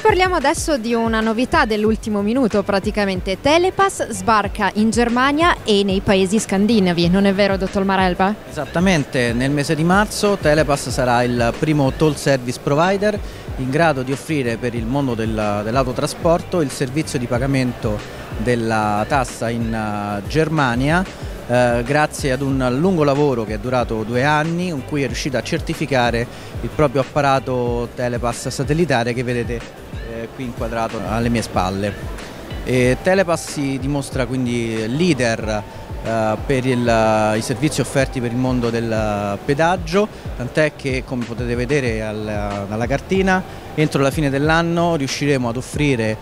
Parliamo adesso di una novità dell'ultimo minuto praticamente. Telepass sbarca in Germania e nei paesi scandinavi, non è vero dottor Marelba? Esattamente, nel mese di marzo Telepass sarà il primo toll service provider in grado di offrire per il mondo dell'autotrasporto il servizio di pagamento della tassa in Germania, grazie ad un lungo lavoro che è durato 2 anni, in cui è riuscito a certificare il proprio apparato Telepass satellitare che vedete qui inquadrato alle mie spalle. Telepass si dimostra quindi leader per i servizi offerti per il mondo del pedaggio, tant'è che, come potete vedere dalla cartina, entro la fine dell'anno riusciremo ad offrire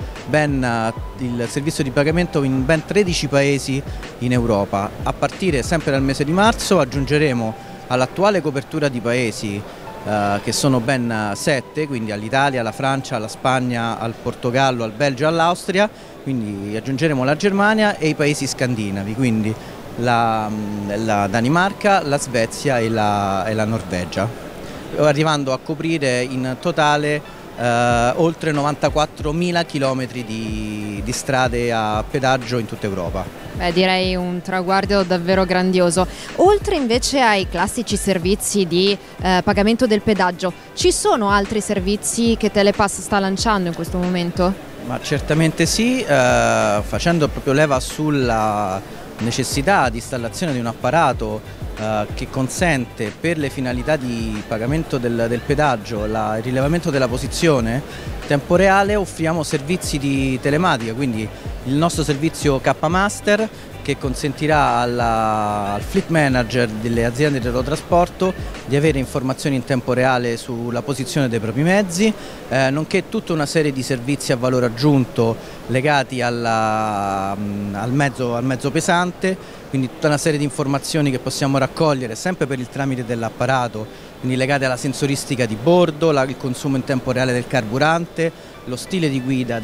il servizio di pagamento in ben 13 paesi in Europa. A partire sempre dal mese di marzo aggiungeremo all'attuale copertura di paesi che sono ben 7, quindi all'Italia, alla Francia, alla Spagna, al Portogallo, al Belgio e all'Austria, quindi aggiungeremo la Germania e i paesi scandinavi, quindi la Danimarca, la Svezia e la Norvegia, arrivando a coprire in totale oltre 94.000 km di strade a pedaggio in tutta Europa. Beh, direi un traguardo davvero grandioso. Oltre invece ai classici servizi di pagamento del pedaggio, ci sono altri servizi che Telepass sta lanciando in questo momento? Ma certamente sì, facendo proprio leva sulla necessità di installazione di un apparato che consente, per le finalità di pagamento del pedaggio, il rilevamento della posizione in tempo reale. Offriamo servizi di telematica, quindi il nostro servizio K-Master, che consentirà al fleet manager delle aziende di autotrasporto di avere informazioni in tempo reale sulla posizione dei propri mezzi, nonché tutta una serie di servizi a valore aggiunto legati al mezzo pesante, quindi tutta una serie di informazioni che possiamo raccogliere sempre per il tramite dell'apparato, quindi legate alla sensoristica di bordo, il consumo in tempo reale del carburante, lo stile di guida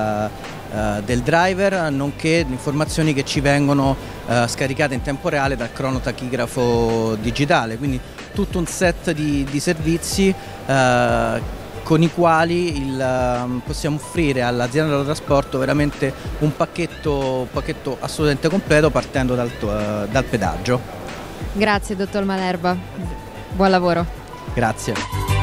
del driver, nonché informazioni che ci vengono scaricate in tempo reale dal cronotachigrafo digitale, quindi tutto un set di servizi con i quali possiamo offrire all'azienda dello trasporto veramente un pacchetto assolutamente completo, partendo dal pedaggio. Grazie dottor Malerba, buon lavoro. Grazie.